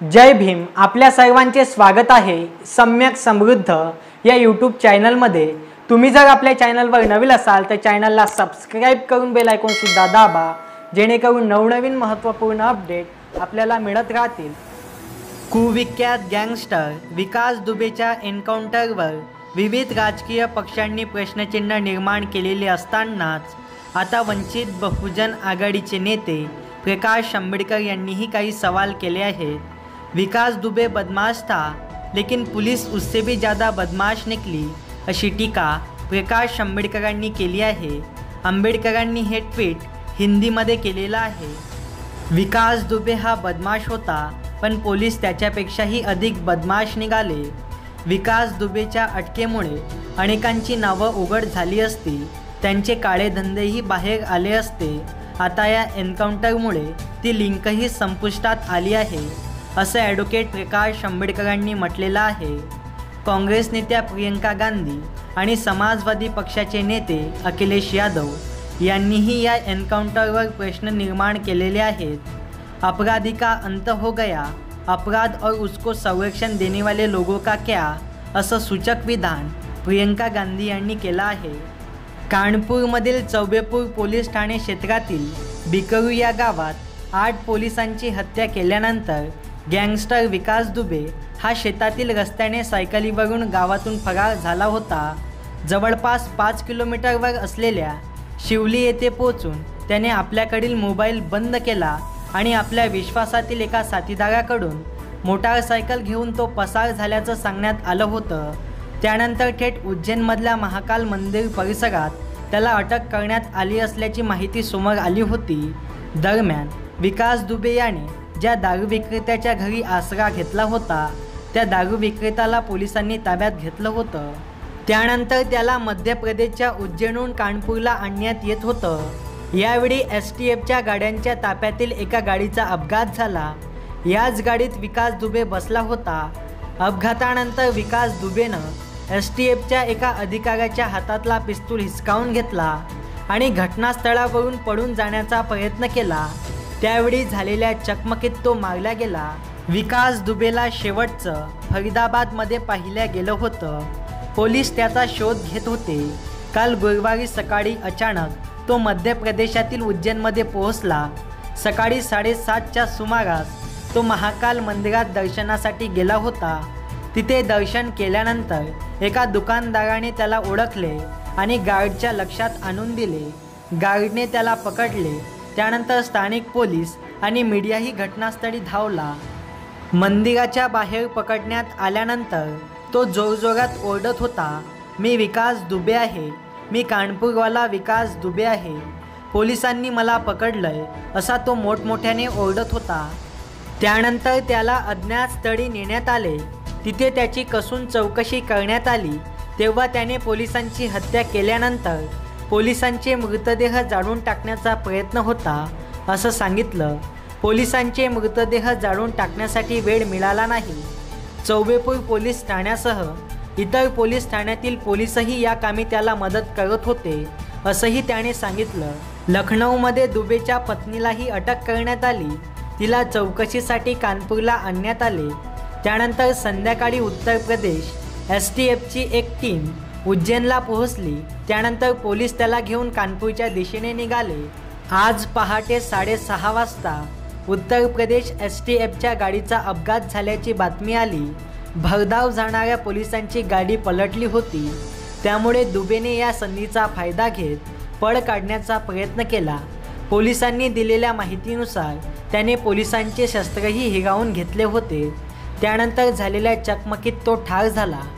जय भीम। आपल्या सर्वांचे स्वागत आहे सम्यक समृद्ध या यूट्यूब चॅनलमध्ये। तुम्ही जर आपल्या चॅनलवर नवीन असाल तर चॅनलला सबस्क्राइब करून बेल आयकॉन सुद्धा दाबा, जेणेकरून नवनवीन महत्त्वपूर्ण अपडेट आपल्याला मिळत राहतील। कुविख्यात गँगस्टर विकास दुबेच्या एन्काउंटरवर विविध राजकीय पक्षांनी प्रश्नचिन्ह निर्माण केलेले असतानाच आता वंचित बहुजन आघाडीचे नेते प्रकाश आंबेडकर यांनीही काही सवाल केले आहेत। विकास दुबे बदमाश था, लेकिन पुलिस उससे भी ज़्यादा बदमाश निकली, अशी टीका प्रकाश आंबेडकरांनी केली आहे। आंबेडकरांनी हे ट्विट हिंदीमध्ये केलेलं आहे। विकास दुबे हा बदमाश होता, पण पोलीस त्याच्यापेक्षाही अधिक बदमाश निघाले। विकास दुबेच्या अटकेमुळे अनेकांची नावं उघड झाली असती, त्यांचे काळे धंदेही बाहेर आले असते। आता या एन्काउंटरमुळे ती लिंकही संपुष्टात आली आहे, असं ॲडव्होकेट प्रकाश आंबेडकरांनी म्हटलेलं आहे। काँग्रेस नेत्या प्रियंका गांधी आणि समाजवादी पक्षाचे नेते अखिलेश यादव यांनीही या एन्काउंटरवर प्रश्न निर्माण केलेले आहेत। अपराधी का अंत हो गया, अपराध और उसको संरक्षण देने वाले लोगों का क्या, असं सूचक विधान प्रियंका गांधी यांनी केलं आहे। कानपूरमधील चौबेपूर पोलीस ठाणे क्षेत्रातील बिकरू या गावात 8 पोलिसांची हत्या केल्यानंतर गँगस्टर विकास दुबे हा शेतातील रस्त्याने सायकलीवरून गावातून फरार झाला होता। जवळपास 5 किलोमीटरवर असलेल्या शिवली येथे पोहोचून त्याने आपल्याकडील मोबाईल बंद केला आणि आपल्या विश्वासातील एका साथीदाराकडून मोटारसायकल घेऊन तो पसार झाल्याचं सांगण्यात आलं होतं। त्यानंतर थेट उज्जैनमधल्या महाकाल मंदिर परिसरात त्याला अटक करण्यात आली असल्याची माहिती समोर आली होती। दरम्यान विकास दुबे याने ज्या दारू विक्रेत्याच्या घरी आसरा घेतला होता, त्या दारू विक्रेत्याला पोलिसांनी ताब्यात घेतलं होतं। त्यानंतर त्याला मध्य प्रदेशच्या उज्जैनहून कानपूरला आणण्यात येत होतं। यावेळी STFच्या गाड्यांच्या ताफ्यातील एका गाडीचा अपघात झाला। याच गाडीत विकास दुबे बसला होता। अपघातानंतर विकास दुबेनं STFच्या एका अधिकाऱ्याच्या हातातला पिस्तूल हिसकावून घेतला आणि घटनास्थळावरून पळून जाण्याचा प्रयत्न केला। त्यावेळी झालेल्या चकमकीत तो मारला गेला। विकास दुबेला शेवटचं फरीदाबादमध्ये पाहिलं गेलं होतं। पोलीस त्याचा शोध घेत होते। काल गुरुवारी सकाळी अचानक तो मध्य प्रदेशातील उज्जैनमध्ये पोहोचला। सकाळी 7:30च्या सुमारास तो महाकाल मंदिरात दर्शनासाठी गेला होता। तिथे दर्शन केल्यानंतर एका दुकानदाराने त्याला ओळखले आणि गार्डच्या लक्षात आणून दिले। गार्डने त्याला पकडले। त्यानंतर स्थानिक पोलीस आणि मीडियाही घटनास्थळी धावला। मंदिराच्या बाहेर पकडण्यात आल्यानंतर तो जोरजोरात ओरडत होता, मी विकास दुबे आहे, मी कानपूरवाला विकास दुबे आहे, पोलिसांनी मला पकडलंय, असा तो मोठमोठ्याने ओरडत होता। त्यानंतर त्याला अज्ञात स्थळी नेण्यात आले। तिथे त्याची कसून चौकशी करण्यात आली, तेव्हा त्याने पोलिसांची हत्या केल्यानंतर पोलिसांचे मृतदेह जाळून टाकण्याचा प्रयत्न होता, असं सांगितलं। पोलिसांचे मृतदेह जाळून टाकण्यासाठी वेळ मिळाला नाही। चौबेपूर पोलीस ठाण्यासह इतर पोलीस ठाण्यातील पोलीसही या कामी त्याला मदत करत होते, असंही त्याने सांगितलं। लखनौमध्ये दुबेच्या पत्नीलाही अटक करण्यात आली। तिला चौकशीसाठी कानपूरला आणण्यात आले। त्यानंतर संध्याकाळी उत्तर प्रदेश STFची एक टीम उज्जैनला पोहोचली। त्यानंतर पोलीस त्याला घेऊन कानपूरच्या दिशेने निघाले। आज पहाटे 6:30 वाजता उत्तर प्रदेश STFच्या गाडीचा अपघात झाल्याची बातमी आली। भरधाव जाणाऱ्या पोलिसांची गाडी पलटली होती, त्यामुळे दुबेने या संधीचा फायदा घेत पळ काढण्याचा प्रयत्न केला। पोलिसांनी दिलेल्या माहितीनुसार त्याने पोलिसांचे शस्त्रही हिरावून घेतले होते। त्यानंतर झालेल्या चकमकीत तो ठार झाला।